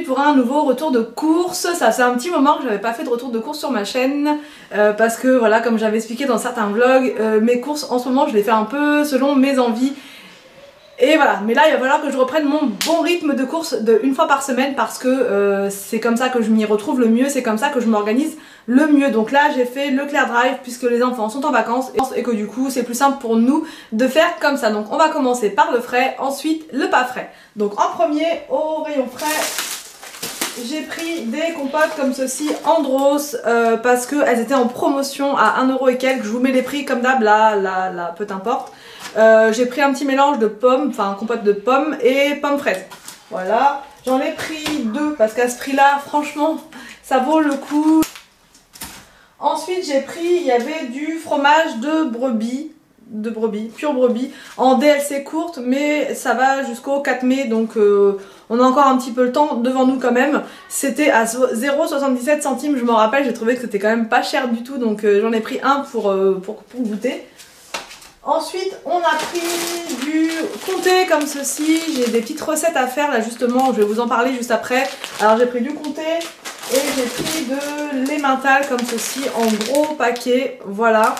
pour un nouveau retour de course. Ça fait un petit moment que j'avais pas fait de retour de course sur ma chaîne parce que voilà, comme j'avais expliqué dans certains vlogs, mes courses en ce moment je les fais un peu selon mes envies. Et voilà, mais là il va falloir que je reprenne mon bon rythme de course de une fois par semaine parce que c'est comme ça que je m'y retrouve le mieux, c'est comme ça que je m'organise le mieux. Donc là j'ai fait le Leclerc Drive puisque les enfants sont en vacances et que du coup c'est plus simple pour nous de faire comme ça. Donc on va commencer par le frais, ensuite le pas frais. Donc en premier, au rayon frais, j'ai pris des compotes comme ceci Andros parce qu'elles étaient en promotion à 1€ et quelques. Je vous mets les prix comme d'hab, là, peu importe. J'ai pris un petit mélange de pommes, enfin compote de pommes et pommes fraises. Voilà, j'en ai pris 2 parce qu'à ce prix là, franchement, ça vaut le coup. Ensuite j'ai pris, il y avait du fromage de brebis, pure brebis, en DLC courte, mais ça va jusqu'au 4 mai, donc on a encore un petit peu le temps devant nous quand même. C'était à 0,77 centimes, je m'en rappelle, j'ai trouvé que c'était quand même pas cher du tout, donc j'en ai pris un pour goûter. Ensuite, on a pris du comté comme ceci. J'ai des petites recettes à faire là justement, je vais vous en parler juste après. Alors j'ai pris du comté et j'ai pris de l'emmental comme ceci en gros paquet, voilà.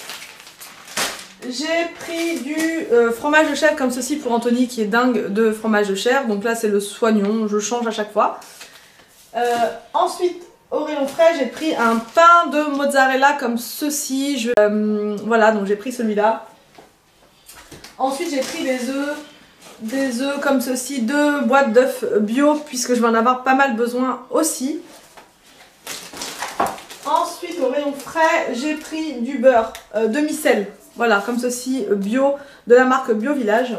J'ai pris du fromage de chèvre comme ceci pour Anthony qui est dingue de fromage de chèvre. Donc là c'est le soignon, je change à chaque fois. Ensuite, au rayon frais, j'ai pris un pain de mozzarella comme ceci. Voilà, donc j'ai pris celui-là. Ensuite, j'ai pris des œufs comme ceci, 2 boîtes d'œufs bio, puisque je vais en avoir pas mal besoin aussi. Ensuite, au rayon frais, j'ai pris du beurre demi-sel, voilà, comme ceci, bio, de la marque Bio Village.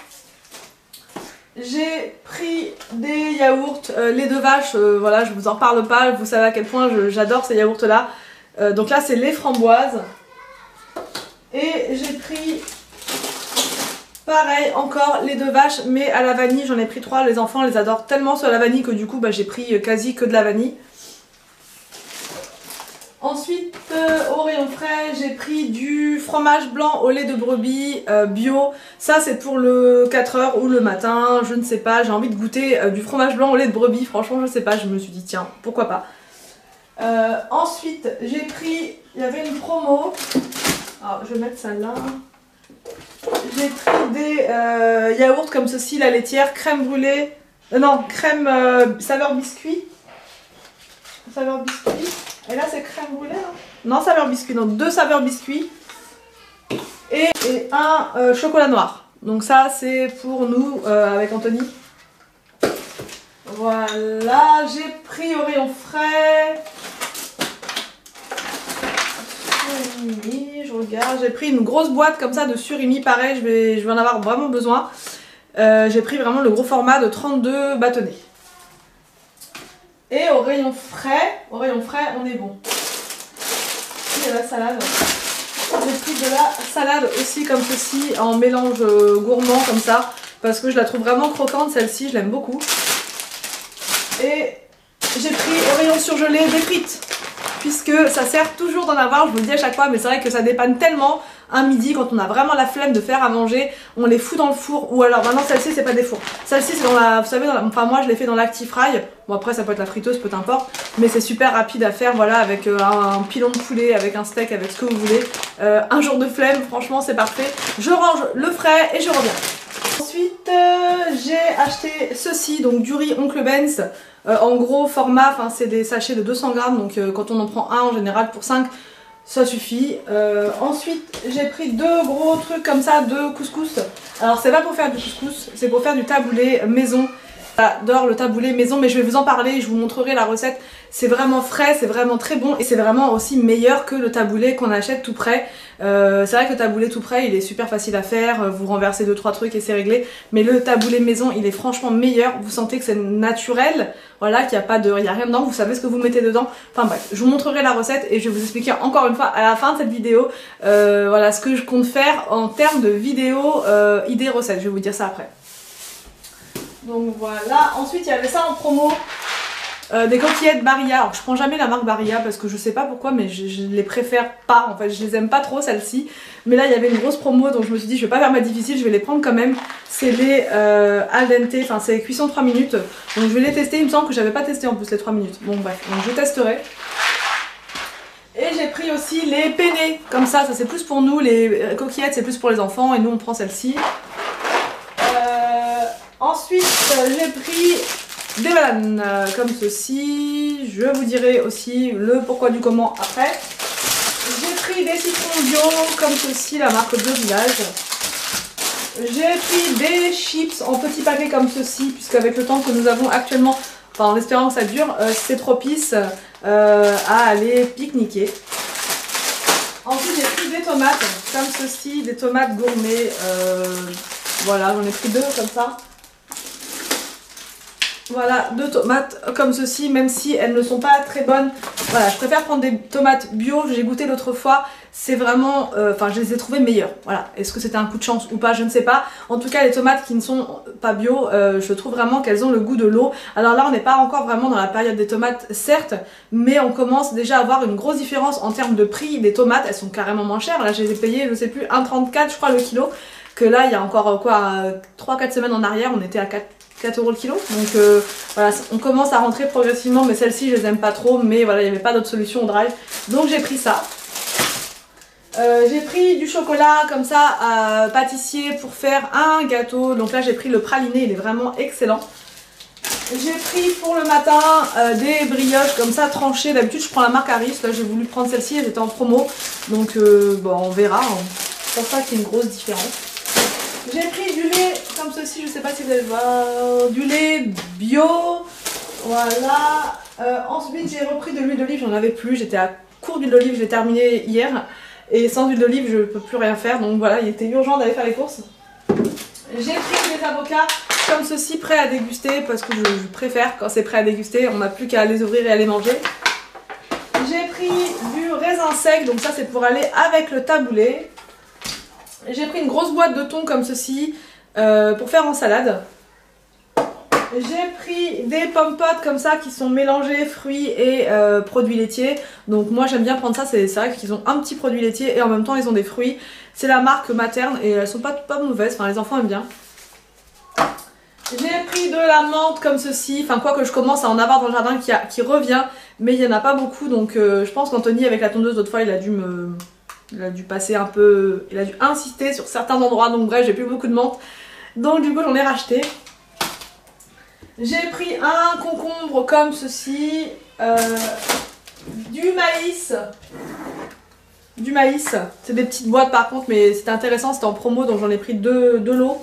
J'ai pris des yaourts, lait de vache, voilà, je vous en parle pas, vous savez à quel point j'adore ces yaourts là. Donc là c'est lait framboise. Et j'ai pris, pareil, encore lait de vache, mais à la vanille, j'en ai pris 3, les enfants les adorent tellement sur la vanille que du coup bah, j'ai pris quasi que de la vanille. Ensuite, au rayon frais, j'ai pris du fromage blanc au lait de brebis bio. Ça, c'est pour le 4h ou le matin, je ne sais pas. J'ai envie de goûter du fromage blanc au lait de brebis. Franchement, je sais pas. Je me suis dit, tiens, pourquoi pas. Ensuite, j'ai pris, il y avait une promo. Alors, je vais mettre ça là. J'ai pris des yaourts comme ceci, la laitière, crème brûlée. Non, crème saveur biscuit. Saveur biscuit. Et là c'est crème brûlée hein. Non, saveur biscuit, donc 2 saveurs biscuits et un chocolat noir. Donc ça c'est pour nous avec Anthony. Voilà, j'ai pris au rayon frais surimi, je regarde, j'ai pris une grosse boîte comme ça de surimi, pareil, je vais en avoir vraiment besoin. J'ai pris vraiment le gros format de 32 bâtonnets. Et au rayon frais, on est bon. Il y a la salade. J'ai pris de la salade aussi comme ceci, en mélange gourmand comme ça, parce que je la trouve vraiment croquante celle-ci, je l'aime beaucoup. Et j'ai pris au rayon surgelé des frites, puisque ça sert toujours d'en avoir, je vous le dis à chaque fois, mais c'est vrai que ça dépanne tellement un midi quand on a vraiment la flemme de faire à manger, on les fout dans le four, ou alors maintenant celle-ci c'est pas des fours, celle-ci c'est dans la, vous savez, enfin moi je l'ai fait dans l'Actifry, bon après ça peut être la friteuse, peu importe, mais c'est super rapide à faire, voilà, avec un pilon de poulet, avec un steak, avec ce que vous voulez, un jour de flemme, franchement c'est parfait. Je range le frais et je reviens. Ensuite j'ai acheté ceci, donc du riz Oncle Ben's, en gros format, enfin c'est des sachets de 200 grammes, donc quand on en prend un en général pour 5, ça suffit. Ensuite j'ai pris 2 gros trucs comme ça de couscous. Alors c'est pas pour faire du couscous, c'est pour faire du taboulé maison. J'adore le taboulé maison, mais je vais vous en parler, je vous montrerai la recette. C'est vraiment frais, c'est vraiment très bon et c'est vraiment aussi meilleur que le taboulé qu'on achète tout prêt. C'est vrai que le taboulé tout prêt il est super facile à faire, vous renversez 2-3 trucs et c'est réglé, mais le taboulé maison il est franchement meilleur, vous sentez que c'est naturel, voilà, qu'il n'y a pas de, il y a rien dedans, vous savez ce que vous mettez dedans. Enfin bref, je vous montrerai la recette et je vais vous expliquer encore une fois à la fin de cette vidéo voilà ce que je compte faire en termes de vidéo idées recettes, je vais vous dire ça après. Donc voilà, ensuite il y avait ça en promo. des coquillettes Barilla. Alors je prends jamais la marque Barilla parce que je sais pas pourquoi, mais je les préfère pas, en fait je les aime pas trop celles-ci. Mais là il y avait une grosse promo, donc je me suis dit je vais pas faire ma difficile, je vais les prendre quand même. C'est les al dente, enfin c'est cuisson 3 minutes. Donc je vais les tester, il me semble que j'avais pas testé en plus les 3 minutes. Bon bref, donc je testerai. Et j'ai pris aussi les penne, comme ça c'est plus pour nous, les coquillettes c'est plus pour les enfants et nous on prend celle-ci. Ensuite j'ai pris des bananes comme ceci, je vous dirai aussi le pourquoi du comment après. J'ai pris des citrons bio comme ceci, la marque Bio Village. J'ai pris des chips en petits paquets comme ceci, puisque avec le temps que nous avons actuellement, enfin en espérant que ça dure, c'est propice à aller pique-niquer. Ensuite j'ai pris des tomates comme ceci, des tomates gourmet, voilà j'en ai pris deux comme ça. Voilà, 2 tomates comme ceci, même si elles ne sont pas très bonnes. Voilà, je préfère prendre des tomates bio, j'ai goûté l'autre fois, c'est vraiment, enfin je les ai trouvées meilleures. Voilà, est-ce que c'était un coup de chance ou pas, je ne sais pas. En tout cas les tomates qui ne sont pas bio, je trouve vraiment qu'elles ont le goût de l'eau. Alors là on n'est pas encore vraiment dans la période des tomates certes, mais on commence déjà à avoir une grosse différence en termes de prix des tomates, elles sont carrément moins chères. Là je les ai payées, je sais plus, 1,34 je crois le kilo, que là il y a encore quoi, 3-4 semaines en arrière on était à 4 € le kilo, donc voilà, on commence à rentrer progressivement, mais celles-ci je les aime pas trop, mais voilà, il n'y avait pas d'autre solution au drive, donc j'ai pris ça. J'ai pris du chocolat comme ça pâtissier pour faire un gâteau, donc là j'ai pris le praliné, il est vraiment excellent. J'ai pris pour le matin des brioches comme ça tranchées, d'habitude je prends la marque Harris, là j'ai voulu prendre celle-ci, elle était en promo, donc bon on verra, hein. C'est pour ça qu'il y a une grosse différence. J'ai pris du lait comme ceci, je sais pas si vous allez voir, du lait bio, voilà. Ensuite j'ai repris de l'huile d'olive, j'en avais plus, j'étais à court d'huile d'olive, je l'ai terminé hier. Et sans huile d'olive je peux plus rien faire, donc voilà, il était urgent d'aller faire les courses. J'ai pris des avocats comme ceci, prêts à déguster, parce que je préfère quand c'est prêt à déguster, on n'a plus qu'à les ouvrir et à les manger. J'ai pris du raisin sec, donc ça c'est pour aller avec le taboulé. J'ai pris une grosse boîte de thon comme ceci pour faire en salade. J'ai pris des pommes potes comme ça qui sont mélangés fruits et produits laitiers. Donc moi j'aime bien prendre ça, c'est vrai qu'ils ont un petit produit laitier et en même temps ils ont des fruits. C'est la marque Materne et elles sont pas mauvaises, enfin les enfants aiment bien. J'ai pris de la menthe comme ceci, enfin quoi que je commence à en avoir dans le jardin qui revient, mais il n'y en a pas beaucoup, donc je pense qu'Anthony avec la tondeuse l'autre fois il a dû passer un peu, il a dû insister sur certains endroits, donc bref j'ai plus beaucoup de menthe, donc du coup j'en ai racheté. J'ai pris un concombre comme ceci, du maïs, c'est des petites boîtes par contre, mais c'était intéressant, c'était en promo donc j'en ai pris deux lots.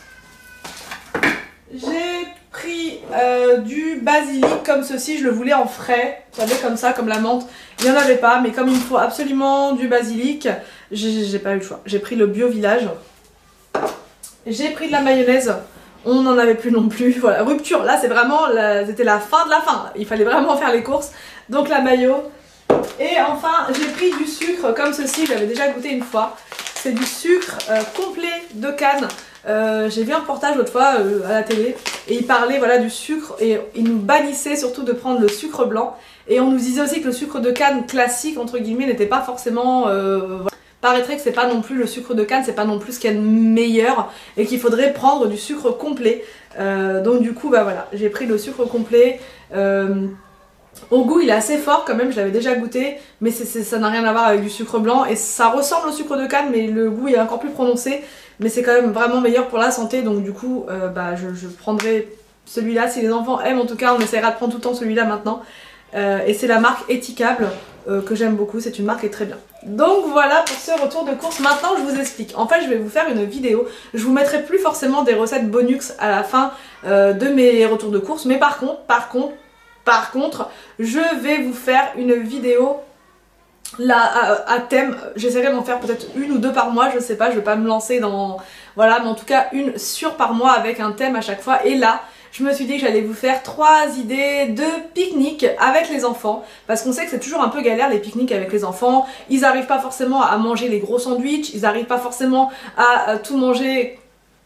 J'ai pris du basilic comme ceci, je le voulais en frais, vous savez comme ça, comme la menthe, il n'y en avait pas, mais comme il me faut absolument du basilic, j'ai pas eu le choix. J'ai pris le Bio Village, j'ai pris de la mayonnaise, on n'en avait plus non plus, voilà, rupture, là c'est vraiment, c'était la fin de la fin, il fallait vraiment faire les courses, donc la mayo. Et enfin j'ai pris du sucre comme ceci, j'avais déjà goûté une fois, c'est du sucre complet de canne. J'ai vu un reportage l'autre fois à la télé et il parlait voilà, du sucre et il nous bannissait surtout de prendre le sucre blanc et on nous disait aussi que le sucre de canne classique entre guillemets n'était pas forcément voilà. Paraîtrait que c'est pas non plus le sucre de canne, c'est pas non plus ce qu'il y a de meilleur et qu'il faudrait prendre du sucre complet, donc du coup bah voilà, j'ai pris le sucre complet. Au goût il est assez fort quand même, je l'avais déjà goûté, mais ça n'a rien à voir avec du sucre blanc et ça ressemble au sucre de canne mais le goût est encore plus prononcé, mais c'est quand même vraiment meilleur pour la santé, donc du coup bah, je prendrai celui-là, si les enfants aiment en tout cas, on essaiera de prendre tout le temps celui-là maintenant, et c'est la marque Etikable que j'aime beaucoup, c'est une marque qui est très bien. Donc voilà pour ce retour de course. Maintenant je vous explique, en fait je vais vous faire une vidéo, je vous mettrai plus forcément des recettes bonus à la fin de mes retours de course, mais par contre, je vais vous faire une vidéo là à thème, j'essaierai d'en faire peut-être une ou deux par mois, je sais pas, je vais pas me lancer dans... Voilà, mais en tout cas une sûre par mois avec un thème à chaque fois. Et là, je me suis dit que j'allais vous faire 3 idées de pique-nique avec les enfants, parce qu'on sait que c'est toujours un peu galère les pique-niques avec les enfants, ils arrivent pas forcément à manger les gros sandwichs, ils arrivent pas forcément à tout manger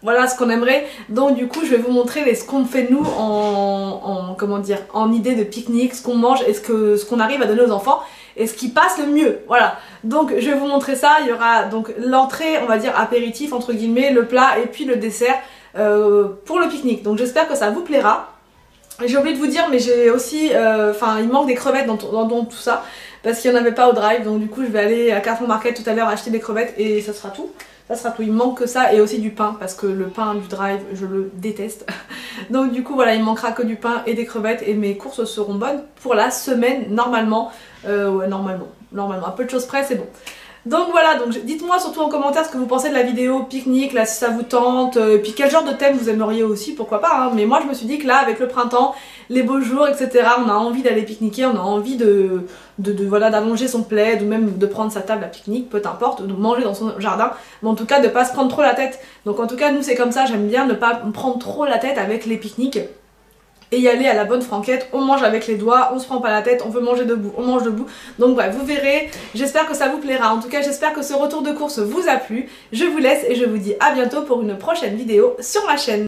voilà ce qu'on aimerait. Donc du coup je vais vous montrer ce qu'on fait nous comment dire, en idée de pique-nique, ce qu'on mange et ce qu'on arrive à donner aux enfants et ce qui passe le mieux, voilà. Donc je vais vous montrer ça. Il y aura donc l'entrée, on va dire apéritif entre guillemets, le plat et puis le dessert pour le pique-nique. Donc j'espère que ça vous plaira. J'ai oublié de vous dire, mais j'ai aussi, il manque des crevettes dans tout ça parce qu'il n'y en avait pas au drive. Donc du coup je vais aller à Carrefour Market tout à l'heure acheter des crevettes et ça sera tout. Ça sera tout, il me manque que ça et aussi du pain parce que le pain du drive je le déteste. Donc du coup voilà, il me manquera que du pain et des crevettes et mes courses seront bonnes pour la semaine normalement. Ouais, normalement, un peu de choses près c'est bon. Donc voilà, donc dites-moi surtout en commentaire ce que vous pensez de la vidéo pique-nique, là si ça vous tente, et puis quel genre de thème vous aimeriez aussi, pourquoi pas, hein. Mais moi je me suis dit que là avec le printemps, les beaux jours, etc., on a envie d'aller pique-niquer, on a envie voilà, d'allonger son plaid ou même de prendre sa table à pique-nique, peu importe, de manger dans son jardin, mais en tout cas de pas se prendre trop la tête. Donc en tout cas nous c'est comme ça, j'aime bien ne pas me prendre trop la tête avec les pique-niques. Et y aller à la bonne franquette, on mange avec les doigts, on se prend pas la tête, on veut manger debout, on mange debout. Donc bref, vous verrez, j'espère que ça vous plaira. En tout cas, j'espère que ce retour de course vous a plu. Je vous laisse et je vous dis à bientôt pour une prochaine vidéo sur ma chaîne.